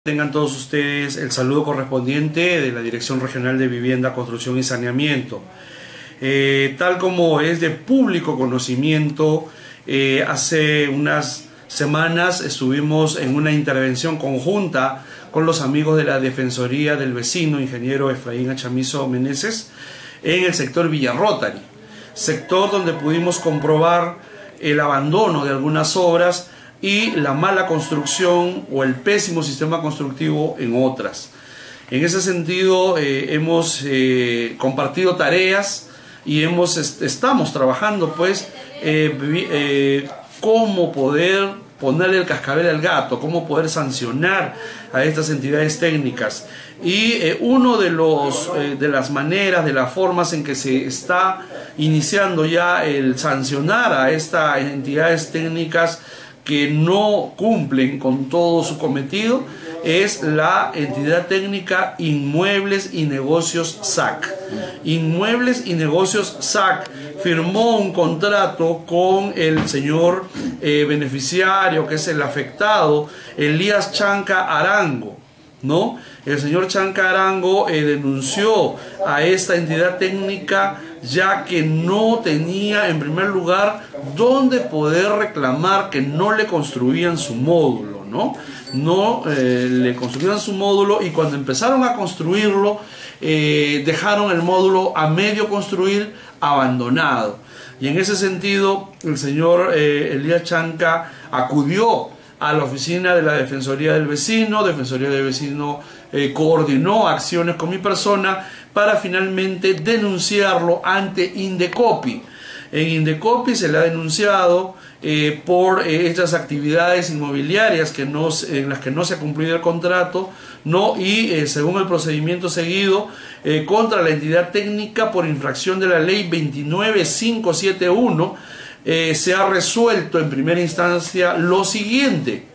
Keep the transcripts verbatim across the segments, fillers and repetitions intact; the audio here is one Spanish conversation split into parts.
Tengan todos ustedes el saludo correspondiente de la Dirección Regional de Vivienda, Construcción y Saneamiento. Eh, tal como es de público conocimiento, eh, hace unas semanas estuvimos en una intervención conjunta con los amigos de la Defensoría del Vecino, ingeniero Efraín Achamizo Meneses, en el sector Villa Rotary, sector donde pudimos comprobar el abandono de algunas obras y la mala construcción o el pésimo sistema constructivo en otras. En ese sentido, eh, hemos eh, compartido tareas y hemos est estamos trabajando pues eh, eh, cómo poder ponerle el cascabel al gato, cómo poder sancionar a estas entidades técnicas. Y eh, uno de los eh, de las maneras, de las formas en que se está iniciando ya el sancionar a estas entidades técnicas que no cumplen con todo su cometido es la entidad técnica Inmuebles y Negocios S A C. Inmuebles y Negocios S A C firmó un contrato con el señor eh, beneficiario, que es el afectado, Elías Chanca Arango, ¿no? El señor Chanca Arango eh, denunció a esta entidad técnica ya que no tenía en primer lugar dónde poder reclamar que no le construían su módulo, ¿no? No eh, le construían su módulo y cuando empezaron a construirlo eh, dejaron el módulo a medio construir abandonado. Y en ese sentido el señor eh, Elías Chanca acudió a la oficina de la Defensoría del Vecino. Defensoría del Vecino eh, coordinó acciones con mi persona para finalmente denunciarlo ante Indecopi. En Indecopi se le ha denunciado eh, por eh, estas actividades inmobiliarias que no, en las que no se ha cumplido el contrato, no, y eh, según el procedimiento seguido eh, contra la entidad técnica por infracción de la ley veintinueve mil quinientos setenta y uno, eh, se ha resuelto en primera instancia lo siguiente: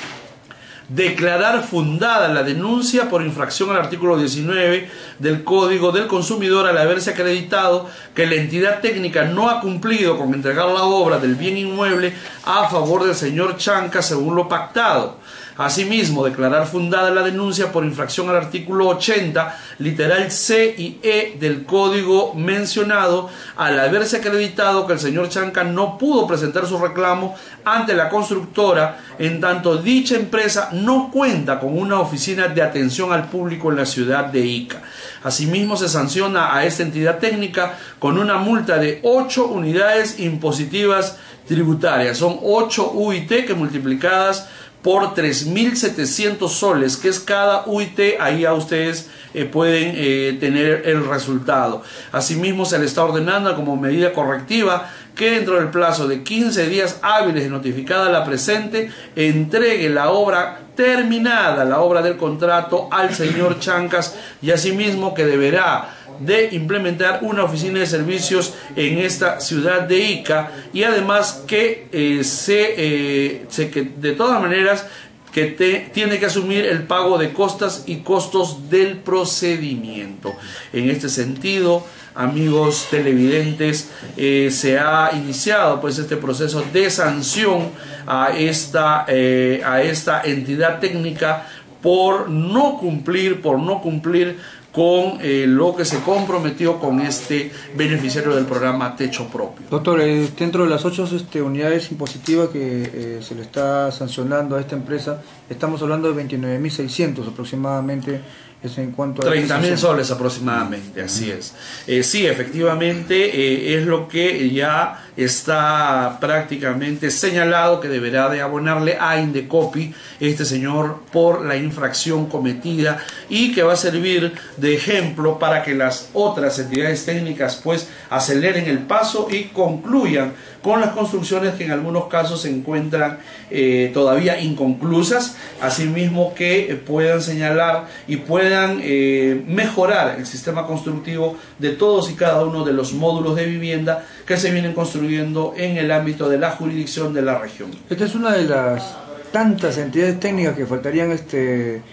declarar fundada la denuncia por infracción al artículo diecinueve del Código del Consumidor al haberse acreditado que la entidad técnica no ha cumplido con entregar la obra del bien inmueble a favor del señor Chanca según lo pactado. Asimismo, declarar fundada la denuncia por infracción al artículo ochenta, literal C y E del código mencionado, al haberse acreditado que el señor Chanca no pudo presentar su reclamo ante la constructora, en tanto dicha empresa no cuenta con una oficina de atención al público en la ciudad de Ica. Asimismo, se sanciona a esta entidad técnica con una multa de ocho unidades impositivas tributarias. Son ocho U I T que multiplicadas por tres mil setecientos soles, que es cada U I T, ahí a ustedes eh, pueden eh, tener el resultado. Asimismo, se le está ordenando como medida correctiva que dentro del plazo de quince días hábiles de notificada la presente, entregue la obra terminada, la obra del contrato, al señor Chancas, y asimismo que deberá de implementar una oficina de servicios en esta ciudad de Ica, y además que eh, se, eh, se que de todas maneras que te, tiene que asumir el pago de costas y costos del procedimiento. En este sentido, amigos televidentes, eh, se ha iniciado pues este proceso de sanción a esta, eh, a esta entidad técnica por no cumplir, por no cumplir con eh, lo que se comprometió con este beneficiario del programa Techo Propio. Doctor, eh, dentro de las ocho este, unidades impositivas que eh, se le está sancionando a esta empresa, estamos hablando de veintinueve mil seiscientos aproximadamente. Es en cuanto a treinta mil soles aproximadamente, así es. Eh, sí, efectivamente, eh, es lo que ya está prácticamente señalado que deberá de abonarle a Indecopi este señor por la infracción cometida, y que va a servir de ejemplo para que las otras entidades técnicas pues aceleren el paso y concluyan con las construcciones que en algunos casos se encuentran eh, todavía inconclusas, asimismo que eh, puedan señalar y puedan eh, mejorar el sistema constructivo de todos y cada uno de los módulos de vivienda que se vienen construyendo en el ámbito de la jurisdicción de la región. Esta es una de las tantas entidades técnicas que faltarían este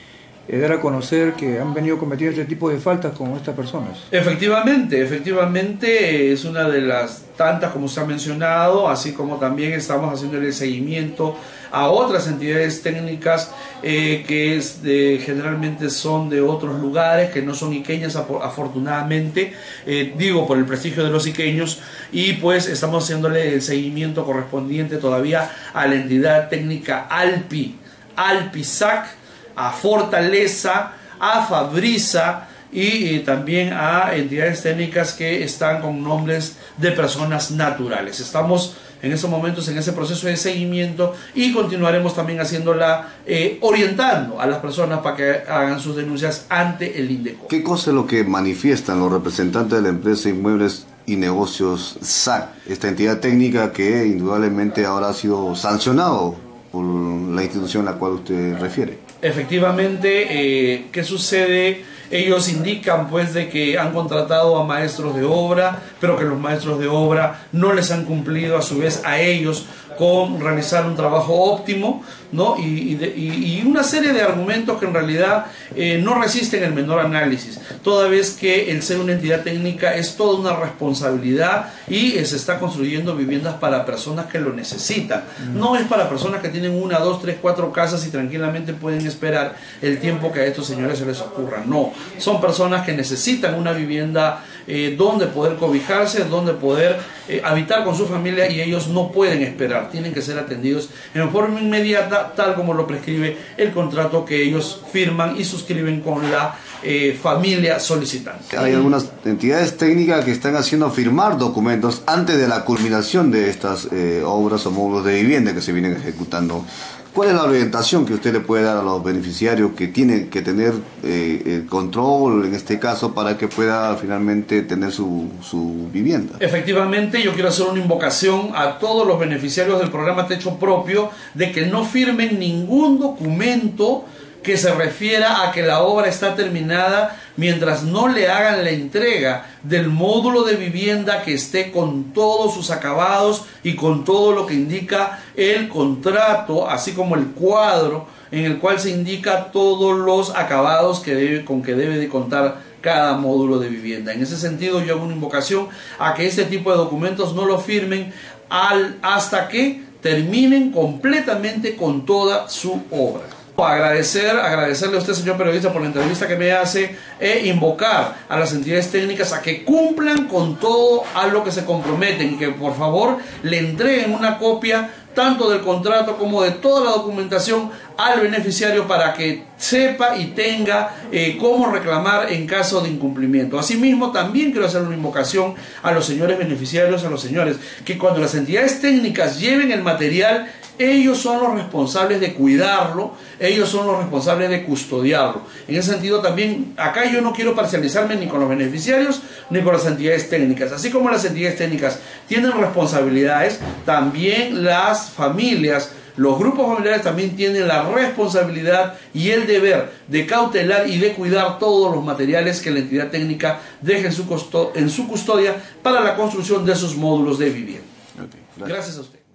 eh, dar a conocer que han venido cometiendo este tipo de faltas con estas personas. Efectivamente, efectivamente es una de las tantas como se ha mencionado, así como también estamos haciendo el seguimiento a otras entidades técnicas eh, que es de, generalmente son de otros lugares, que no son iqueñas afortunadamente, eh, digo por el prestigio de los iqueños, y pues estamos haciéndole el seguimiento correspondiente todavía a la entidad técnica Alpi, Alpisac, a Fortaleza, a Fabrisa y eh, también a entidades técnicas que están con nombres de personas naturales. Estamos en estos momentos en ese proceso de seguimiento y continuaremos también haciéndola, eh, orientando a las personas para que hagan sus denuncias ante el INDECO. ¿Qué cosa es lo que manifiestan los representantes de la empresa Inmuebles y Negocios S A C, esta entidad técnica que indudablemente ahora ha sido sancionado por la institución a la cual usted refiere? Efectivamente, eh, ¿qué sucede? Ellos indican pues de que han contratado a maestros de obra, pero que los maestros de obra no les han cumplido a su vez a ellos con realizar un trabajo óptimo, ¿no? Y, y, de, y, y una serie de argumentos que en realidad eh, no resisten el menor análisis, toda vez que el ser una entidad técnica es toda una responsabilidad y eh, se está construyendo viviendas para personas que lo necesitan. Mm. No es para personas que tienen una, dos, tres, cuatro casas y tranquilamente pueden esperar el tiempo que a estos señores se les ocurra. No, son personas que necesitan una vivienda eh, donde poder cobijarse, donde poder eh, habitar con su familia, y ellos no pueden esperar, tienen que ser atendidos en forma inmediata, tal como lo prescribe el contrato que ellos firman y suscriben con la eh, familia solicitante. Hay algunas entidades técnicas que están haciendo firmar documentos antes de la culminación de estas eh, obras o módulos de vivienda que se vienen ejecutando. ¿Cuál es la orientación que usted le puede dar a los beneficiarios que tienen que tener eh, el control, en este caso, para que pueda finalmente tener su, su vivienda? Efectivamente, yo quiero hacer una invocación a todos los beneficiarios del programa Techo Propio de que no firmen ningún documento que se refiera a que la obra está terminada mientras no le hagan la entrega del módulo de vivienda que esté con todos sus acabados y con todo lo que indica el contrato, así como el cuadro en el cual se indica todos los acabados que debe, con que debe de contar cada módulo de vivienda. En ese sentido, yo hago una invocación a que este tipo de documentos no lo firmen al, hasta que terminen completamente con toda su obra. Agradecer, agradecerle a usted, señor periodista, por la entrevista que me hace, e invocar a las entidades técnicas a que cumplan con todo a lo que se comprometen y que por favor le entreguen una copia tanto del contrato como de toda la documentación al beneficiario para que sepa y tenga eh, cómo reclamar en caso de incumplimiento. Asimismo, también quiero hacer una invocación a los señores beneficiarios, a los señores, que cuando las entidades técnicas lleven el material, ellos son los responsables de cuidarlo, ellos son los responsables de custodiarlo. En ese sentido también, acá yo no quiero parcializarme ni con los beneficiarios ni con las entidades técnicas. Así como las entidades técnicas tienen responsabilidades, también las familias, los grupos familiares también tienen la responsabilidad y el deber de cautelar y de cuidar todos los materiales que la entidad técnica deje en su, en su custodia para la construcción de sus módulos de vivienda. Okay, gracias. Gracias a usted.